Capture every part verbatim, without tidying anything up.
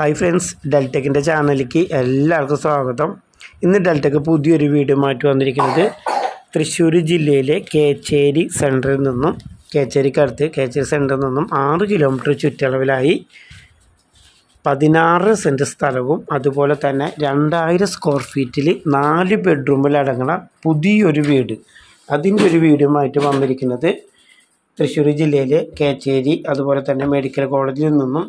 Hi friends, ഡെൽടെക്കിൻ്റെ ചാനലിലേക്ക് എല്ലാവർക്കും സ്വാഗതം. ഇന്ന് ഡെൽടെക്ക് പുതിയൊരു വീഡിയോ മാറ്റി വന്നിരിക്കുന്നത് തൃശ്ശൂർ ജില്ലയിലെ കേച്ചേരി സെൻറ്ററിൽ നിന്നും കേച്ചേരിക്കടുത്ത് കേച്ചേരി സെൻറ്ററിൽ നിന്നും ആറ് കിലോമീറ്റർ ചുറ്റളവിലായി പതിനാറ് സെൻറ്റ് സ്ഥലവും അതുപോലെ തന്നെ രണ്ടായിരം സ്ക്വയർ ഫീറ്റിൽ നാല് ബെഡ്റൂമിലടങ്ങുന്ന പുതിയൊരു വീട്, അതിൻ്റെ ഒരു വീഡിയോ ആയിട്ട് വന്നിരിക്കുന്നത് തൃശ്ശൂർ ജില്ലയിലെ കേച്ചേരി അതുപോലെ തന്നെ മെഡിക്കൽ കോളേജിൽ നിന്നും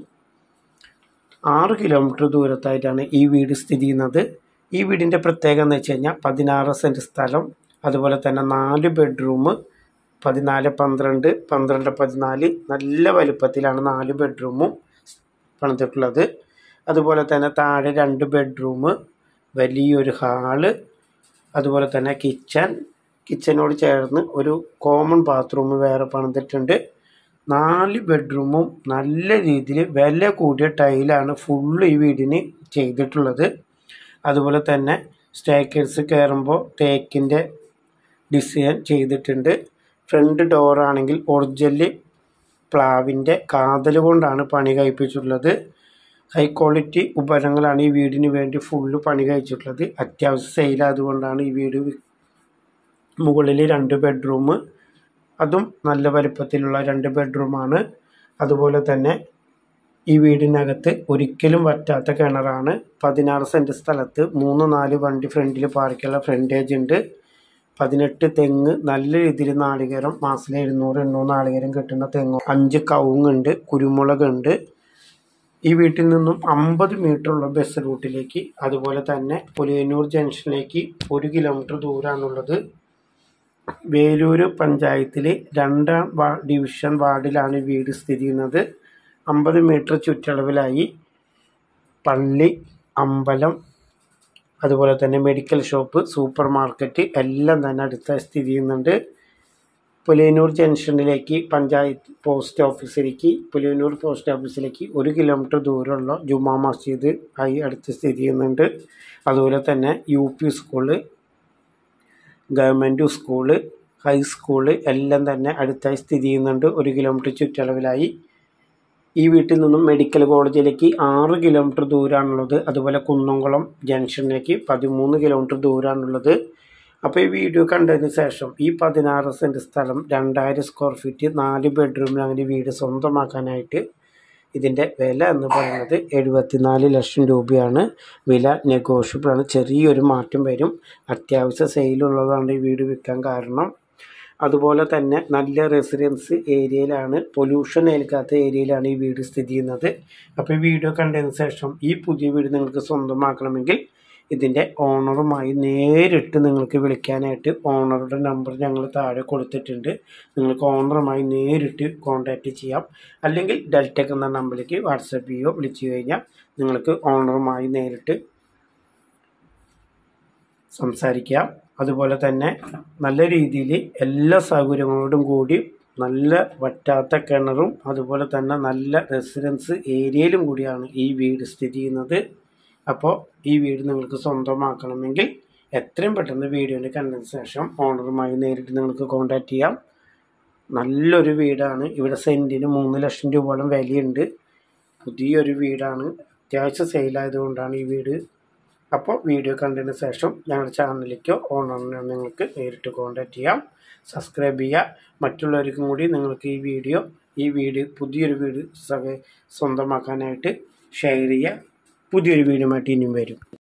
ആറ് കിലോമീറ്റർ ദൂരത്തായിട്ടാണ് ഈ വീട് സ്ഥിതി ചെയ്യുന്നത്. ഈ വീടിൻ്റെ പ്രത്യേകത എന്ന് വെച്ച് കഴിഞ്ഞാൽ പതിനാറ് സെൻറ്റ് സ്ഥലം, അതുപോലെ തന്നെ നാല് ബെഡ്റൂം, പതിനാല് പന്ത്രണ്ട് പന്ത്രണ്ട് പതിനാല് നല്ല വലുപ്പത്തിലാണ് നാല് ബെഡ്റൂമും പണിതിട്ടുള്ളത്. അതുപോലെ തന്നെ താഴെ രണ്ട് ബെഡ്റൂം, വലിയൊരു ഹാള്, അതുപോലെ തന്നെ കിച്ചൺ, കിച്ചനോട് ചേർന്ന് ഒരു കോമൺ ബാത്റൂം വേറെ പണിതിട്ടുണ്ട്. നാല് ബെഡ്റൂമും നല്ല രീതിയിൽ വില കൂടിയ ടൈലാണ് ഫുള്ള് ഈ വീടിന് ചെയ്തിട്ടുള്ളത്. അതുപോലെ തന്നെ സ്റ്റെയർകേസ് കയറുമ്പോൾ തേക്കിൻ്റെ ഡിസൈൻ ചെയ്തിട്ടുണ്ട്. ഫ്രണ്ട് ഡോറാണെങ്കിൽ ഒറിജിനൽ പ്ലാവിൻ്റെ കാതൽ കൊണ്ടാണ് പണി കഴിപ്പിച്ചിട്ടുള്ളത്. ഹൈ ക്വാളിറ്റി ഉപകരണങ്ങളാണ് ഈ വീടിന് വേണ്ടി ഫുള്ള് പണി കഴിച്ചിട്ടുള്ളത്. അത്യാവശ്യം സെയിലായതുകൊണ്ടാണ് ഈ വീട്. മുകളിൽ രണ്ട് ബെഡ്റൂം, അതും നല്ല വലുപ്പത്തിലുള്ള രണ്ട് ബെഡ്റൂമാണ്. അതുപോലെ തന്നെ ഈ വീടിനകത്ത് ഒരിക്കലും വറ്റാത്ത കിണറാണ്. പതിനാറ് സെൻറ്റ് സ്ഥലത്ത് മൂന്ന് നാല് വണ്ടി ഫ്രണ്ടിൽ പാർക്കുള്ള ഫ്രണ്ടേജ് ഉണ്ട്. പതിനെട്ട് തെങ്ങ്, നല്ല രീതിയിൽ നാളികേരം, മാസത്തിൽ എഴുന്നൂറ് എണ്ണൂറ് നാളികേരം കിട്ടുന്ന തെങ്ങ്, അഞ്ച് കവുങ്ങുണ്ട്, കുരുമുളകുണ്ട്. ഈ വീട്ടിൽ നിന്നും അമ്പത് മീറ്ററുള്ള ബസ് റൂട്ടിലേക്ക്, അതുപോലെ തന്നെ പുലിയന്നൂർ ജംഗ്ഷനിലേക്ക് ഒരു കിലോമീറ്റർ ദൂരമാണുള്ളത്. വേലൂർ പഞ്ചായത്തിൽ രണ്ടാം വാ ഡിവിഷൻ വാർഡിലാണ് വീട് സ്ഥിതി ചെയ്യുന്നത്. അമ്പത് മീറ്റർ ചുറ്റളവിലായി പള്ളി, അമ്പലം, അതുപോലെ തന്നെ മെഡിക്കൽ ഷോപ്പ്, സൂപ്പർ മാർക്കറ്റ് എല്ലാം തന്നെ അടുത്തായി സ്ഥിതി ചെയ്യുന്നുണ്ട്. പുലിയന്നൂർ ജംഗ്ഷനിലേക്ക് പഞ്ചായത്ത് പോസ്റ്റ് ഓഫീസിലേക്ക് പുലിയന്നൂർ പോസ്റ്റ് ഓഫീസിലേക്ക് ഒരു കിലോമീറ്റർ ദൂരമുള്ള ജുമാ മസ്ജിദ് ആയി അടുത്ത് സ്ഥിതി ചെയ്യുന്നുണ്ട്. അതുപോലെ തന്നെ U P school, government school, high school എല്ലാം തന്നെ അടുത്തായി സ്ഥിതി ചെയ്യുന്നുണ്ട് ഒരു കിലോമീറ്റർ ചുറ്റളവിലായി. ഈ വീട്ടിൽ നിന്നും മെഡിക്കൽ കോളേജിലേക്ക് ആറ് കിലോമീറ്റർ ദൂരമാണുള്ളത്. അതുപോലെ കുന്നംകുളം ജംഗ്ഷനിലേക്ക് പതിമൂന്ന് കിലോമീറ്റർ ദൂരമാണുള്ളത്. അപ്പോൾ ഈ വീഡിയോ കണ്ടതിന് ശേഷം ഈ പതിനാറ് സെൻറ്റ് സ്ഥലം രണ്ടായിരം സ്ക്വയർ ഫീറ്റ് നാല് ബെഡ്റൂമിൽ അങ്ങനെ വീട് സ്വന്തമാക്കാനായിട്ട് ഇതിൻ്റെ വില എന്ന് പറയുന്നത് എഴുപത്തിനാല് ലക്ഷം രൂപയാണ്. വില നെഗോഷ്യബിളാണ്, ചെറിയൊരു മാറ്റം വരും. അത്യാവശ്യം സെയിലുള്ളതാണ് ഈ വീട് വിൽക്കാൻ കാരണം. അതുപോലെ തന്നെ നല്ല റെസിഡൻസ് ഏരിയയിലാണ്, പൊല്യൂഷൻ ഏൽക്കാത്ത ഏരിയയിലാണ് ഈ വീട് സ്ഥിതി ചെയ്യുന്നത്. അപ്പോൾ ഈ വീഡിയോ കണ്ടതിന് ശേഷം ഈ പുതിയ വീട് നിങ്ങൾക്ക് സ്വന്തമാക്കണമെങ്കിൽ ഇതിൻ്റെ ഓണറുമായി നേരിട്ട് നിങ്ങൾക്ക് വിളിക്കാനായിട്ട് ഓണറുടെ നമ്പർ ഞങ്ങൾ താഴെ കൊടുത്തിട്ടുണ്ട്. നിങ്ങൾക്ക് ഓണറുമായി നേരിട്ട് കോൺടാക്റ്റ് ചെയ്യാം. അല്ലെങ്കിൽ ഡെൽടെക് എന്ന നമ്പറിലേക്ക് വാട്സപ്പ് ചെയ്യുകയോ വിളിച്ചു കഴിഞ്ഞാൽ നിങ്ങൾക്ക് ഓണറുമായി നേരിട്ട് സംസാരിക്കാം. അതുപോലെ തന്നെ നല്ല രീതിയിൽ എല്ലാ സൗകര്യങ്ങളോടും കൂടി നല്ല വറ്റാത്ത കിണറും അതുപോലെ തന്നെ നല്ല റെസിഡൻസ് ഏരിയയിലും കൂടിയാണ് ഈ വീട് സ്ഥിതി ചെയ്യുന്നത്. അപ്പോൾ ഈ വീട് നിങ്ങൾക്ക് സ്വന്തമാക്കണമെങ്കിൽ എത്രയും പെട്ടെന്ന് വീഡിയോയിൽ കണ്ടതിന് ശേഷം ഓണറുമായി നേരിട്ട് നിങ്ങൾക്ക് കോൺടാക്റ്റ് ചെയ്യാം. നല്ലൊരു വീടാണ്. ഇവിടെ സെൻറ്റിന് മൂന്ന് ലക്ഷം രൂപയോളം വിലയുണ്ട്. പുതിയൊരു വീടാണ്, അത്യാവശ്യം സെയിലായതുകൊണ്ടാണ് ഈ വീട്. അപ്പോൾ വീഡിയോ കണ്ടതിന് ശേഷം ഞങ്ങളുടെ ചാനലിലേക്കോ ഓണറിനോ നിങ്ങൾക്ക് നേരിട്ട് കോൺടാക്റ്റ് ചെയ്യാം. സബ്സ്ക്രൈബ് ചെയ്യുക. മറ്റുള്ളവർക്കും കൂടി നിങ്ങൾക്ക് ഈ വീഡിയോ ഈ വീട് പുതിയൊരു വീട് സ്വന്തമാക്കാനായിട്ട് ഷെയർ ചെയ്യുക. പുതിയൊരു വീഡിയോ ആയിട്ട് ഇനിയും വരും.